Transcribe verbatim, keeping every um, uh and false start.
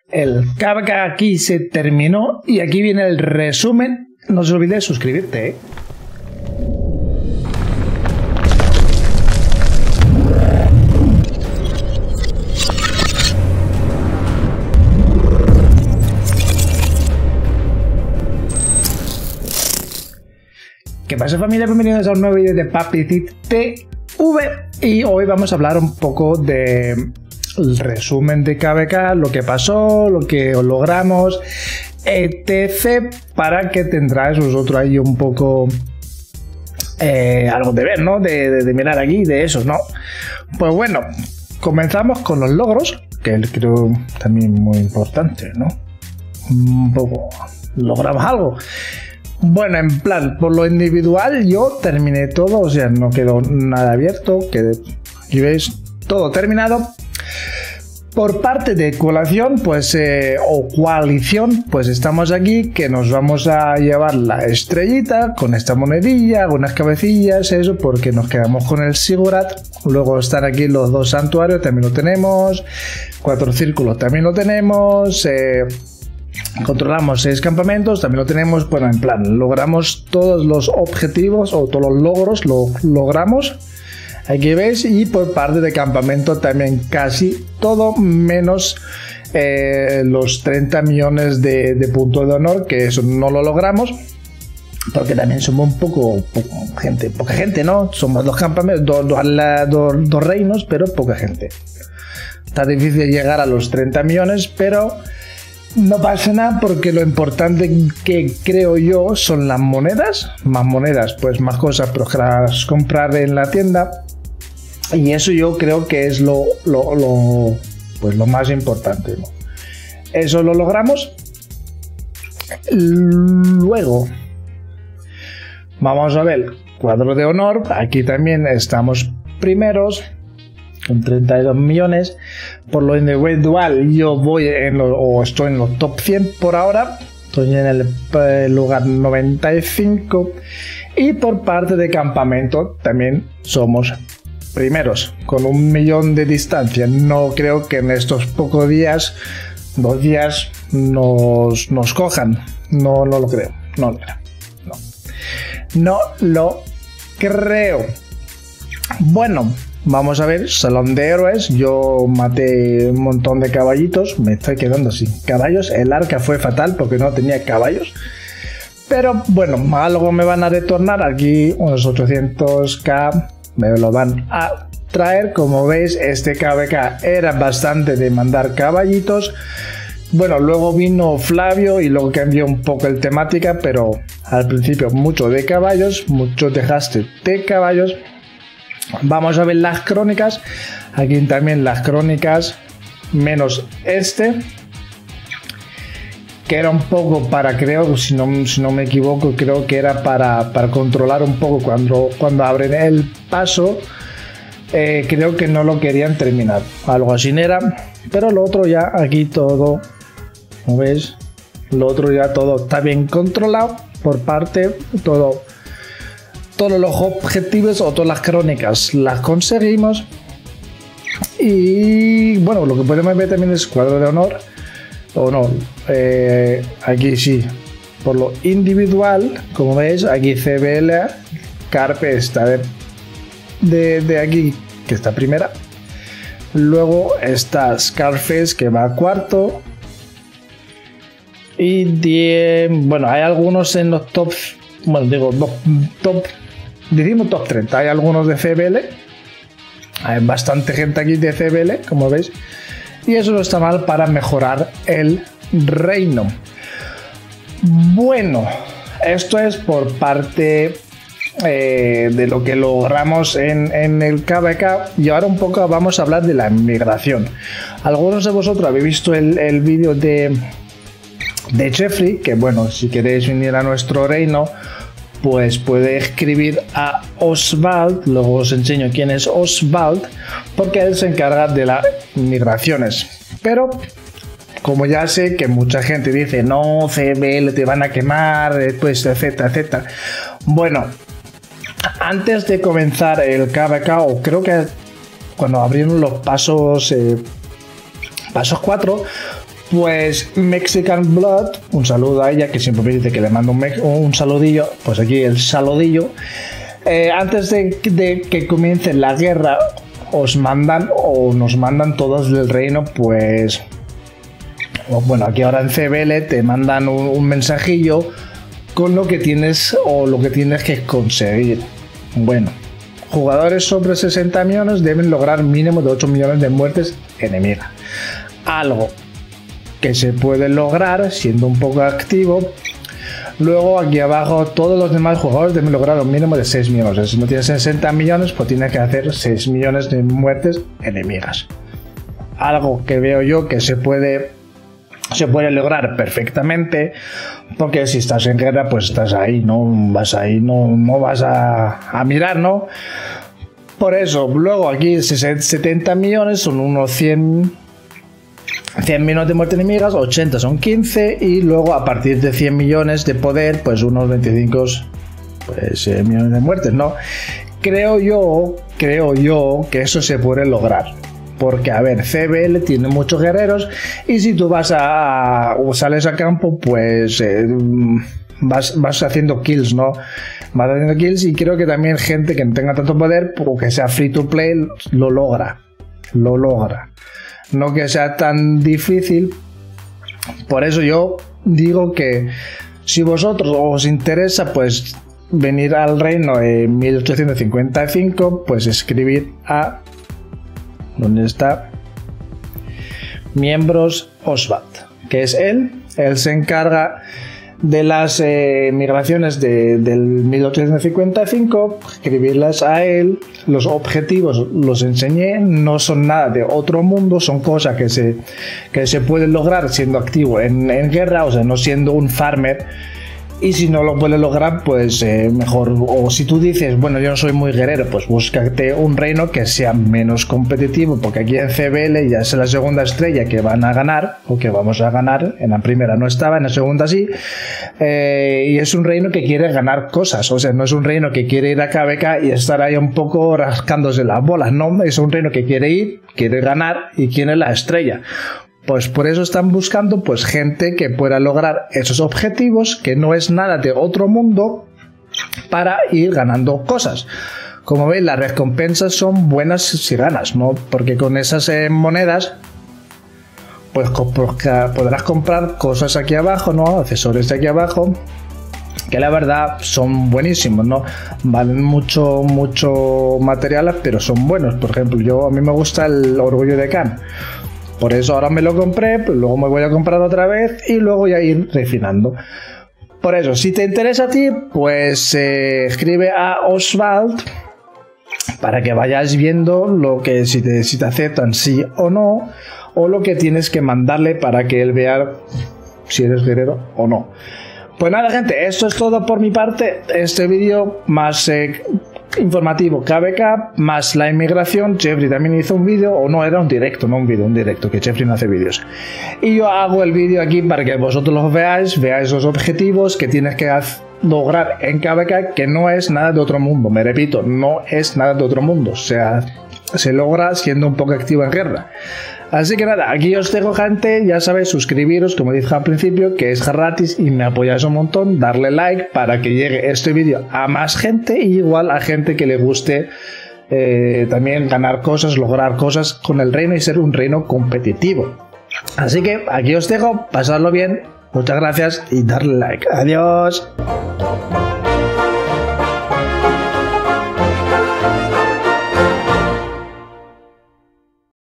El K B K aquí se terminó y aquí viene el resumen. No se olvide de suscribirte, ¿eh? ¿Qué pasa, familia? Bienvenidos a un nuevo vídeo de Papicit T V y hoy vamos a hablar un poco de el resumen de K B K, lo que pasó, lo que logramos, etcétera, para que tendráis vosotros ahí un poco eh, algo de ver, ¿no? De, de, de mirar aquí, de esos, ¿no? Pues bueno, comenzamos con los logros, que creo también muy importante, ¿no? Un poco, logramos algo. Bueno, en plan, por lo individual yo terminé todo, o sea, no quedó nada abierto, que aquí veis todo terminado. Por parte de coalición, pues, eh, o coalición, pues estamos aquí, que nos vamos a llevar la estrellita con esta monedilla, algunas cabecillas, eso, porque nos quedamos con el Sigurat. Luego están aquí los dos santuarios, también lo tenemos. Cuatro círculos, también lo tenemos. Eh, Controlamos seis campamentos, también lo tenemos. Bueno, en plan, logramos todos los objetivos o todos los logros, lo logramos. Aquí veis, y por parte de campamento también casi todo, menos eh, los treinta millones de, de puntos de honor, que eso no lo logramos, porque también somos un poco, poco gente, poca gente, ¿no? Somos dos campamentos, dos, dos, dos, dos reinos, pero poca gente. Está difícil llegar a los treinta millones, pero no pasa nada, porque lo importante que creo yo son las monedas. Más monedas, pues más cosas, pero que las comprar en la tienda. Y eso yo creo que es lo, lo, lo, pues lo más importante, ¿no? Eso lo logramos. Luego vamos a ver cuadro de honor. Aquí también estamos primeros con treinta y dos millones. Por lo individual yo voy en lo, o estoy en los top cien por ahora. Estoy en el eh, lugar noventa y cinco. Y por parte de campamento también somos primeros, con un millón de distancia. No creo que en estos pocos días, dos días, nos, nos cojan. No, no lo creo. No lo creo. No. No lo creo. Bueno, vamos a ver, salón de héroes. Yo maté un montón de caballitos, me estoy quedando sin caballos. El arca fue fatal porque no tenía caballos, pero bueno, algo me van a retornar. Aquí unos ochocientos k me lo van a traer. Como veis, este K B K era bastante de mandar caballitos. Bueno, luego vino Flavio y luego cambió un poco el temática, pero al principio mucho de caballos, mucho dejaste de caballos. Vamos a ver las crónicas. Aquí también las crónicas, menos este, que era un poco para, creo, si no, si no me equivoco, creo que era para, para controlar un poco cuando, cuando abren el paso. Eh, creo que no lo querían terminar, algo así era. Pero lo otro ya, aquí todo, ¿no ves? Lo otro ya todo está bien controlado por parte, todo. Todos los objetivos o todas las crónicas las conseguimos. Y bueno, lo que podemos ver también es cuadro de honor o no, eh, aquí sí, por lo individual, como veis, aquí C B L, Carpe está de, de, de aquí, que está primera. Luego está Scarface, que va a cuarto. Y diez, bueno, hay algunos en los top, bueno, digo, top, decimos top treinta, hay algunos de C B L, hay bastante gente aquí de C B L, como veis, y eso no está mal para mejorar el reino. Bueno, esto es por parte eh, de lo que logramos en, en el K B K, y ahora un poco vamos a hablar de la migración. Algunos de vosotros habéis visto el, el vídeo de de Jeffrey, que bueno, si queréis venir a nuestro reino, pues puede escribir a Oswald. Luego os enseño quién es Oswald, porque él se encarga de las migraciones. Pero como ya sé que mucha gente dice, no, C B L te van a quemar, pues etcétera, etcétera. Bueno, antes de comenzar el K B K, o creo que cuando abrieron los pasos, eh, pasos cuatro, Pues Mexican Blood, un saludo a ella que siempre me dice que le mando un, un saludillo, pues aquí el saludillo. Eh, antes de, de que comience la guerra, os mandan o nos mandan todos del reino, pues bueno, aquí ahora en C B L te mandan un, un mensajillo con lo que tienes o lo que tienes que conseguir. Bueno, jugadores sobre sesenta millones deben lograr mínimo de ocho millones de muertes enemigas. Algo que se puede lograr siendo un poco activo. Luego aquí abajo todos los demás jugadores deben lograr un mínimo de seis millones. O sea, si no tienes sesenta millones, pues tienes que hacer seis millones de muertes enemigas. Algo que veo yo que se puede se puede lograr perfectamente, porque si estás en guerra pues estás ahí, no vas ahí, no, no vas a, a mirar, ¿no? Por eso, luego aquí setenta millones son unos cien millones de muertes enemigas, ochenta son quince, y luego a partir de cien millones de poder, pues unos veinticinco pues, eh, millones de muertes, ¿no? Creo yo, creo yo que eso se puede lograr. Porque, a ver, C B L tiene muchos guerreros y si tú vas a... o sales a campo, pues eh, vas, vas haciendo kills, ¿no? Vas haciendo kills y creo que también gente que no tenga tanto poder, o que sea free to play, lo logra. Lo logra. No que sea tan difícil. Por eso yo digo que si vosotros os interesa, pues venir al reino en mil ochocientos cincuenta y cinco, pues escribir a... ¿dónde está? Miembros Oswald, que es él. Él se encarga de las eh, migraciones de, del mil ochocientos cincuenta y cinco, escribirlas a él. Los objetivos los enseñé, no son nada de otro mundo, son cosas que se, que se pueden lograr siendo activo en, en guerra, o sea, no siendo un farmer. Y si no lo puedes lograr, pues eh, mejor. O si tú dices, bueno, yo no soy muy guerrero, pues búscate un reino que sea menos competitivo, porque aquí en C B L ya es la segunda estrella que van a ganar, o que vamos a ganar. En la primera no estaba, en la segunda sí. Eh, y es un reino que quiere ganar cosas, o sea, no es un reino que quiere ir a K B K y estar ahí un poco rascándose las bolas, no, es un reino que quiere ir, quiere ganar y quiere la estrella. Pues por eso están buscando pues gente que pueda lograr esos objetivos, que no es nada de otro mundo, para ir ganando cosas. Como veis, las recompensas son buenas si ganas, ¿no? Porque con esas eh, monedas pues podrás comprar cosas aquí abajo, ¿no? Accesorios de aquí abajo, que la verdad son buenísimos, ¿no? Valen mucho, mucho material, pero son buenos. Por ejemplo, yo a mí me gusta el orgullo de Khan. Por eso ahora me lo compré, pues luego me voy a comprar otra vez y luego ya ir refinando. Por eso, si te interesa a ti, pues eh, escribe a Oswald para que vayas viendo lo que si te, si te aceptan sí o no, o lo que tienes que mandarle para que él vea si eres guerrero o no. Pues nada, gente, esto es todo por mi parte. Este vídeo más eh, informativo K B K, más la inmigración. Jeffrey también hizo un vídeo, o no, era un directo, no un vídeo, un directo, que Jeffrey no hace vídeos. Y yo hago el vídeo aquí para que vosotros los veáis, veáis los objetivos que tienes que lograr en K B K, que no es nada de otro mundo. Me repito, no es nada de otro mundo. O sea, se logra siendo un poco activo en guerra. Así que nada, aquí os dejo, gente. Ya sabéis, suscribiros, como dije al principio, que es gratis y me apoyáis un montón. Darle like para que llegue este vídeo a más gente, y igual a gente que le guste eh, también ganar cosas, lograr cosas con el reino y ser un reino competitivo. Así que aquí os dejo, pasadlo bien, muchas gracias y darle like. Adiós.